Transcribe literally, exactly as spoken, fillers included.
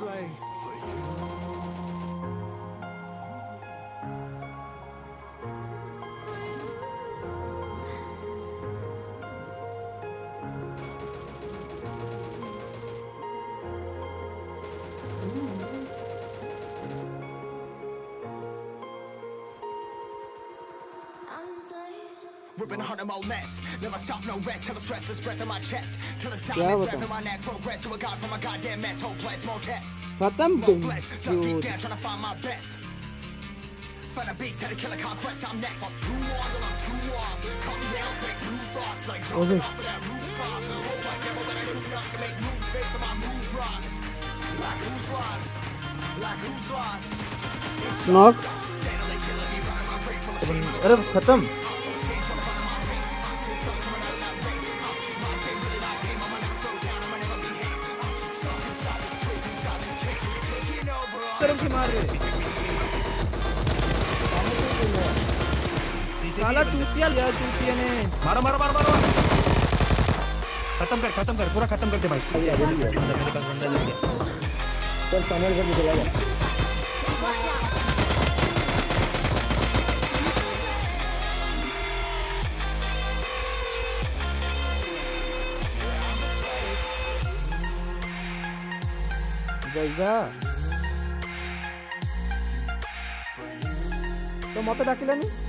slave for you. Ripping hard and more less. Never stop, no rest. Till the stress is breath in my chest. Till it's diamonds wrapping my neck. Progress to a god from a goddamn mess. Hopeless, more tests. More blessed. Duck deep down, trying to find my best. Find a beast, had to kill a conquest. I'm next. I'm too on till I'm too off. Calm down, make new thoughts. Like jumping off of that rooftop. Hold my devil that I do not to make moves based on my mood drops. Like who's lost? Like who's lost? Knock. अरे खत्म तरफ से मार रहे साला चूतिया लिया चूतिया ने मारो मारो मारो मारो खत्म कर खत्म कर पूरा खत्म कर दे भाई चल सामने से निकल आ तो मत डाकिलानी